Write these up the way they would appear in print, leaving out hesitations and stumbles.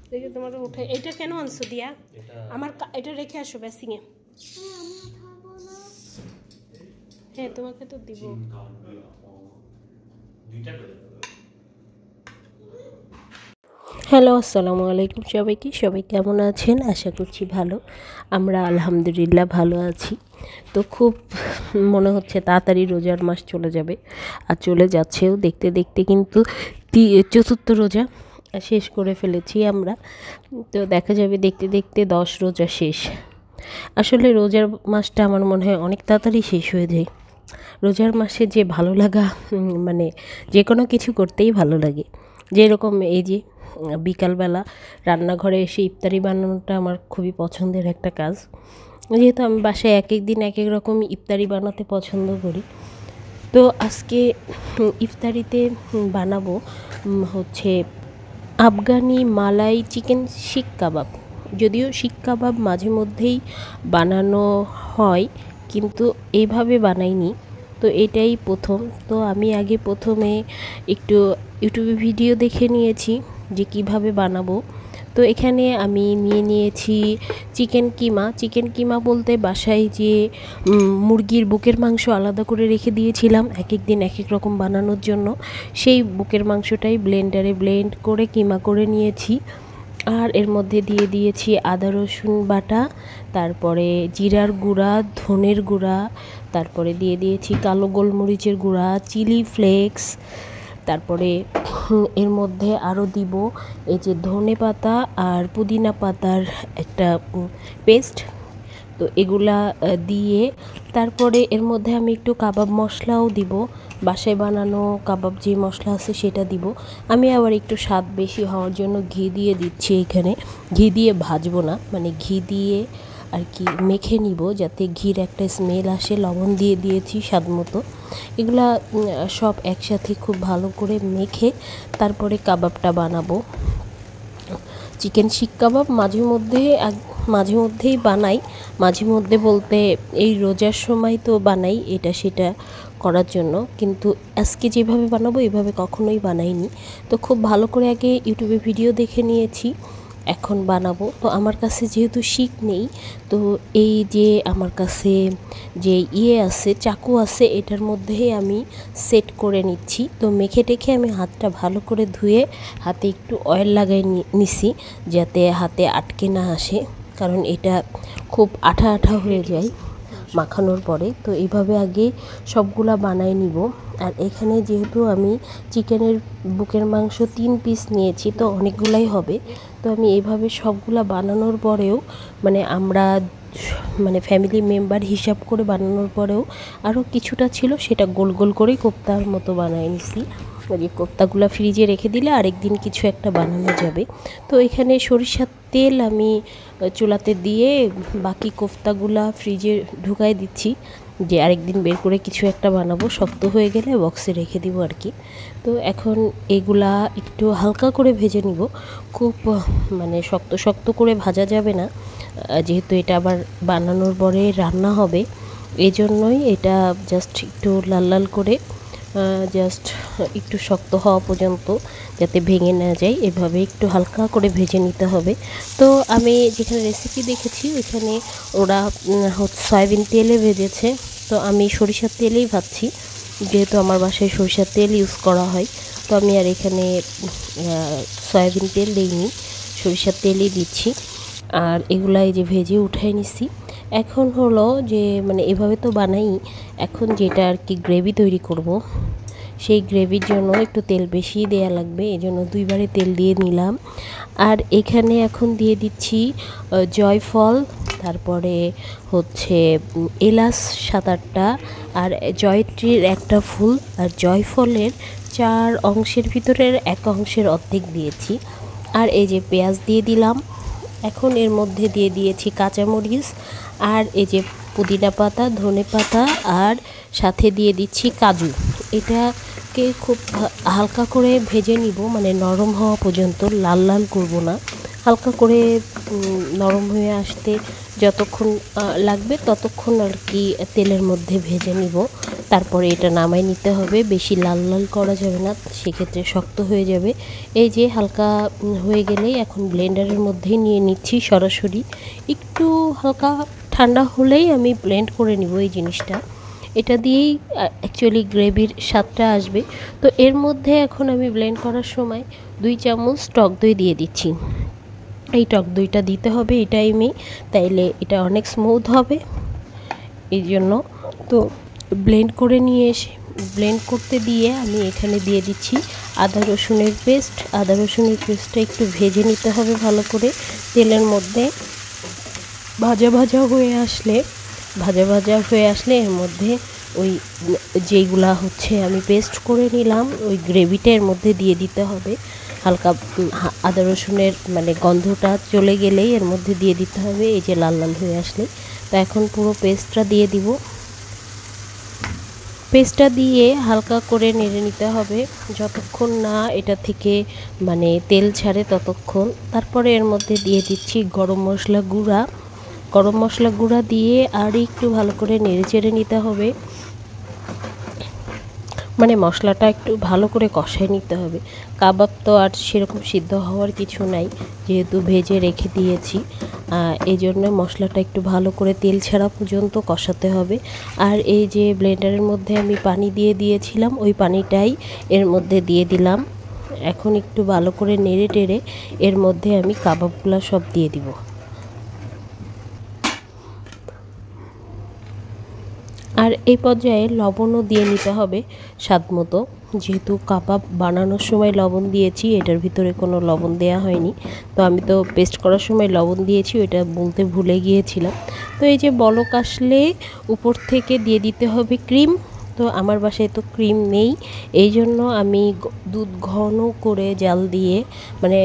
দেখি তোমার উঠে এটা কেন আনছো দিয়া আমার এটা রেখে আসো বেসিংয়ে হ্যাঁ তোমাকে তো দিব হ্যালো আসসালামু আলাইকুম সবাই কেমন আছেন আশা করছি ভালো আমরা আলহামদুলিল্লাহ ভালো আছি তো খুব মনে হচ্ছে তাড়াতাড়ি রোজার মাস চলে যাবে আর চলে যাচ্ছেও দেখতে দেখতে কিন্তু চতুর্থ রোজা শেষ করে ফেলেছি আমরা তো দেখা যাবে দেখতে দেখতে 10 রোজা শেষ আসলে রোজার মাসটা আমার মনে হয় অনেক তাড়াতাড়ি শেষ হয়ে যায় রোজার মাসে যে ভালো লাগা মানে যে কোনো কিছু করতেই ভালো লাগে যেরকম এই যে বিকালবেলা রান্নাঘরে এসে ইফতারি বানানোটা আমার খুবই পছন্দের একটা কাজ যেহেতু আমি বাসায় এক এক দিন এক এক রকম ইফতারি বানাতে পছন্দ করি তো আজকে ইফতারিতে বানাবো হচ্ছে আফগানি মালাই চিকেন শিক কাবাব যদিও শিক কাবাব মাঝে মধ্যেই বানানো হয় কিন্তু এইভাবে বানাইনি তো এটাই প্রথম তো আমি আগে প্রথমে একটু ইউটিউবে ভিডিও দেখে নিয়েছি যে কিভাবে বানাবো তো এখানে আমি নিয়ে নিয়েছি চিকেন কিমা বলতে বাসায় যে মুরগির বুকের মাংস আলাদা করে রেখে দিয়েছিলাম এক এক দিন এক এক রকম বানানোর জন্য সেই বুকের মাংসটাই ব্লেন্ডারে ব্লেন্ড করে কিমা করে নিয়েছি আর এর মধ্যে দিয়ে দিয়েছি আদা রসুন বাটা তারপরে জিরার গুঁড়া ধনের গুঁড়া তারপরে দিয়ে দিয়েছি কালো গোলমরিচের গুঁড়া চিলি ফ্লেক্স তারপরে এর মধ্যে আরও দিব এই যে ধনে পাতা আর পুদিনা পাতার একটা পেস্ট তো এগুলা দিয়ে তারপরে এর মধ্যে আমি একটু কাবাব মশলাও দিব বাসায় বানানো কাবাব যে মশলা আছে সেটা দিব আমি আবার একটু স্বাদ বেশি হওয়ার জন্য ঘি দিয়ে দিচ্ছি এখানে ঘি দিয়ে ভাজবো না মানে ঘি দিয়ে আর কি মেখে নিব যাতে ঘির একটা স্মেল আসে লবণ দিয়ে দিয়েছি স্বাদ মতো এগুলা সব একসাথে খুব ভালো করে মেখে তারপরে কাবাবটা বানাবো চিকেন শিক কাবাব মাঝে মধ্যেই বানাই মাঝে মধ্যে বলতে এই রোজার সময় তো বানাই এটা সেটা করার জন্য কিন্তু আজকে যেভাবে বানাবো এভাবে কখনোই বানাইনি তো খুব ভালো করে আগে ইউটিউবে ভিডিও দেখে নিয়েছি এখন বানাবো তো আমার কাছে যেহেতু শিক নেই তো এই যে আমার কাছে যে আছে চাকু আছে এটার মধ্যেই আমি সেট করে নিচ্ছি তো মেখে টেখে আমি হাতটা ভালো করে ধুয়ে হাতে একটু অয়েল লাগাই নিছি যাতে হাতে আটকে না আসে কারণ এটা খুব আঠা আঠা হয়ে যায় মাখানোর পরে তো এইভাবে আগে সবগুলা বানায় নিব আর এখানে যেহেতু আমি চিকেনের বুকের মাংস 3 পিস নিয়েছি তো অনেকগুলাই হবে তো আমি এইভাবে সবগুলা বানানোর পরেও মানে আমরা মানে ফ্যামিলি মেম্বার হিসাব করে বানানোর পরেও আরও কিছুটা ছিল সেটা গোল গোল করে কোপ্তার মতো বানায় নিছি এই কোপ্তাগুলো ফ্রিজে রেখে দিলে আরেকদিন কিছু একটা বানানো যাবে তো এখানে সরিষার তেল আমি চুলাতে দিয়ে বাকি কোফতাগুলা ফ্রিজে ঢুকাই দিচ্ছি যে আরেকদিন বের করে কিছু একটা বানাবো শক্ত হয়ে গেলে বক্সে রেখে দিব আর কি তো এখন এগুলা একটু হালকা করে ভেজে নিব খুব মানে শক্ত শক্ত করে ভাজা যাবে না যেহেতু এটা আবার বানানোর পরে রান্না হবে এই জন্যই এটা জাস্ট একটু লাল লাল করে জাস্ট একটু শক্ত হওয়া পর্যন্ত যাতে ভেঙে না যায় এভাবে একটু হালকা করে ভেজে নিতে হবে তো আমি যেখানে রেসিপি দেখেছি ওইখানে ওরা সয়াবিন তেলে ভেজেছে তো আমি সরিষার তেলেই ভাজছি যেহেতু আমার বাসায় সরিষার তেল ইউজ করা হয় তো আমি আর এখানে সয়াবিন তেল দিইনি সরিষার তেলই দিচ্ছি আর এগুলা এই যে ভেজে উঠাই নিছি এখন হলো যে মানে এভাবে তো বানাই এখন যেটা আর কি গ্রেভি তৈরি করব সেই গ্রেভির জন্য একটু তেল বেশি দেয়া লাগবে এজন্য দুইবারে তেল দিয়ে নিলাম আর এখানে এখন দিয়ে দিচ্ছি জয়ফল তারপরে হচ্ছে এলাচ 7-8টা আর জয়ত্রীর একটা ফুল আর জয়ফলের 4 অংশের ভিতরের 1 অংশের অর্ধেক দিয়েছি আর এই যে পেঁয়াজ দিয়ে দিলাম এখন এর মধ্যে দিয়ে দিয়েছি কাঁচামরিচ আর এই যে পুদিনা পাতা ধনে পাতা আর সাথে দিয়ে দিচ্ছি কাজু এটাকে খুব হালকা করে ভেজে নিব মানে নরম হওয়া পর্যন্ত লাল লাল করব না হালকা করে নরম হয়ে আসতে যতক্ষণ লাগবে ততক্ষণ আর কি তেলের মধ্যে ভেজে নিব তারপরে এটা নামাই নিতে হবে। বেশি লাল লাল করা যাবে না, সেক্ষেত্রে শক্ত হয়ে যাবে। এই যে হালকা হয়ে গেলেই এখন ব্লেন্ডারের মধ্যেই নিয়ে নিচ্ছি সরাসরি। একটু হালকা ঠান্ডা হলেই আমি ব্লেন্ড করে নিব এই জিনিসটা। এটা দিয়েই অ্যাকচুয়ালি গ্রেভির স্বাদটা আসবে। তো এর মধ্যে এখন আমি ব্লেন্ড করার সময় 2 চামচ টক দই দিয়ে দিচ্ছি। এই টক দইটা দিতে হবে এই টাইমেই, তাইলে এটা অনেক স্মুথ হবে। এই জন্য তো ব্লেন্ড করে নিয়ে এসে ব্লেন্ড করতে দিয়ে আমি এখানে দিয়ে দিচ্ছি আদা রসুনের পেস্ট। আদা রসুনের পেস্টটা একটু ভেজে নিতে হবে ভালো করে তেলের মধ্যে। ভাজা ভাজা হয়ে আসলে এর মধ্যে ওই যেইগুলা হচ্ছে আমি পেস্ট করে নিলাম ওই গ্রেভিটা এর মধ্যে দিয়ে দিতে হবে। হালকা আদা রসুনের মানে গন্ধটা চলে গেলেই এর মধ্যে দিয়ে দিতে হবে। এই যে লাল লাল হয়ে আসলে, তো এখন পুরো পেস্টটা দিয়ে দিব। পেস্টটা দিয়ে হালকা করে নেড়ে নিতে হবে যতক্ষণ না এটা থেকে মানে তেল ছাড়ে ততক্ষণ। তারপরে এর মধ্যে দিয়ে দিচ্ছি গরম মশলা গুঁড়া দিয়ে আর একটু ভালো করে নেড়ে চেড়ে নিতে হবে। মানে মশলাটা একটু ভালো করে কষায় নিতে হবে। কাবাব তো আর সেরকম সিদ্ধ হওয়ার কিছু নাই, যেহেতু ভেজে রেখে দিয়েছি। এই জন্য মশলাটা একটু ভালো করে তেল ছাড়া পর্যন্ত কষাতে হবে। আর এই যে ব্লেন্ডারের মধ্যে আমি পানি দিয়ে দিয়েছিলাম ওই পানিটাই এর মধ্যে দিয়ে দিলাম। এখন একটু ভালো করে নেড়ে টেড়ে এর মধ্যে আমি কাবাবগুলো সব দিয়ে দিব। আর এই পর্যায়ে লবণও দিয়ে নিতে হবে স্বাদ মতো। যেহেতু কাবাব বানানোর সময় লবণ দিয়েছি, এটার ভিতরে কোনো লবণ দেয়া হয়নি। তো আমি তো পেস্ট করার সময় লবণ দিয়েছি, ওইটা বলতে ভুলে গিয়েছিলাম। তো এই যে বলক আসলে উপর থেকে দিয়ে দিতে হবে ক্রিম। তো আমার বাসায় তো ক্রিম নেই, এই জন্য আমি দুধ ঘন করে জাল দিয়ে মানে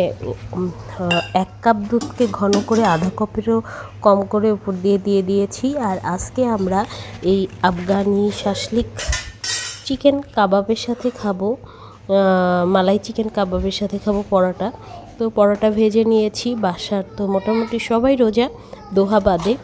1 কাপ দুধকে ঘন করে আধা কাপেরও কম করে উপর দিয়ে দিয়েছি। আর আজকে আমরা এই আফগানি শাসলিক চিকেন কাবাবের সাথে খাবো, মালাই চিকেন কাবাবের সাথে খাবো পরোটা। তো পরোটা ভেজে নিয়েছি। বাসার তো মোটামুটি সবাই রোজা, দোহা বাদে।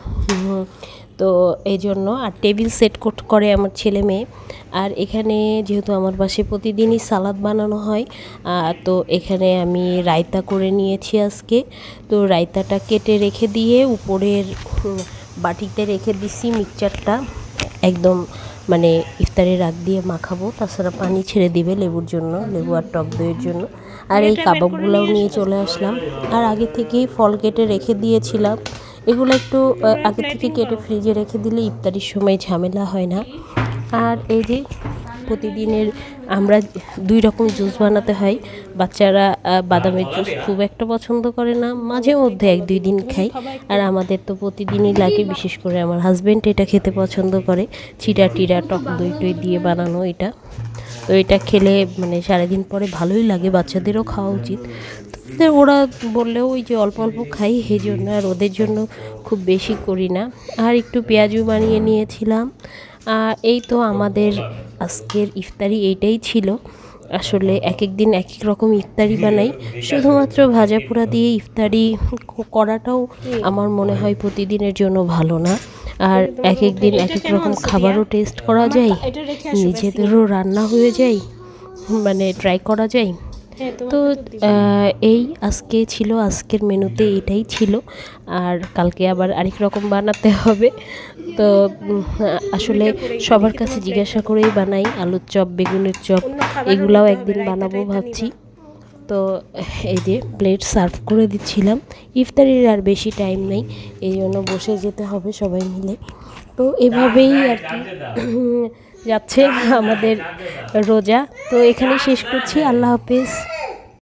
তো এই জন্য আর টেবিল সেট করে আমার ছেলে মেয়ে। আর এখানে যেহেতু আমার বাসায় প্রতিদিনই সালাদ বানানো হয়, তো এখানে আমি রায়তা করে নিয়েছি আজকে। তো রায়তাটা কেটে রেখে দিয়ে উপরের বাটিতে রেখে দিছি মিক্সচারটা। একদম মানে ইফতারের আগ দিয়ে মাখাবো, তাছাড়া পানি ছেড়ে দিবে লেবুর জন্য, লেবু আর টক দইয়ের জন্য। আর এই কাবাবগুলোও নিয়ে চলে আসলাম। আর আগে থেকেই ফল কেটে রেখে দিয়েছিলাম। এগুলো একটু আগে থেকে কেটে ফ্রিজে রেখে দিলে ইফতারির সময় ঝামেলা হয় না। আর এই যে প্রতিদিনের আমরা 2 রকম জুস বানাতে হয়। বাচ্চারা বাদামের জুস খুব একটা পছন্দ করে না, মাঝে মধ্যে 1-2 দিন খাই। আর আমাদের তো প্রতিদিনই লাগে, বিশেষ করে আমার হাজব্যান্ড এটা খেতে পছন্দ করে। চিড়া টক দই টই দিয়ে বানানো এটা। তো এটা খেলে মানে সারাদিন পরে ভালোই লাগে, বাচ্চাদেরও খাওয়া উচিত। ওরা বললেও ওই যে অল্প অল্প খাই, সেই জন্য আর ওদের জন্য খুব বেশি করি না। আর একটু পেঁয়াজু বানিয়ে নিয়েছিলাম। এই তো আমাদের আজকের ইফতারি এইটাই ছিল। আসলে এক এক দিন এক এক রকম ইফতারি বানাই, শুধুমাত্র ভাজা পোড়া দিয়ে ইফতারি করাটাও আমার মনে হয় প্রতিদিনের জন্য ভালো না। আর এক এক দিন এক এক রকম খাবারও টেস্ট করা যায়, নিজেদেরও রান্না হয়ে যায়, মানে ট্রাই করা যায়। তো এই আজকের মেনুতে এটাই ছিল। আর কালকে আবার আরেক রকম বানাতে হবে। তো আসলে সবার কাছে জিজ্ঞাসা করেই বানাই। আলুর চপ, বেগুনের চপ এগুলাও একদিন বানাবো ভাবছি। তো এই যে প্লেট সার্ভ করে দিচ্ছিলাম। ইফতারির আর বেশি টাইম নেই, এই জন্য বসে যেতে হবে সবাই মিলে। তো এভাবেই আর কি যাচ্ছে আমাদের রোজা। তো এখানেই শেষ করছি। আল্লাহ হাফেজ।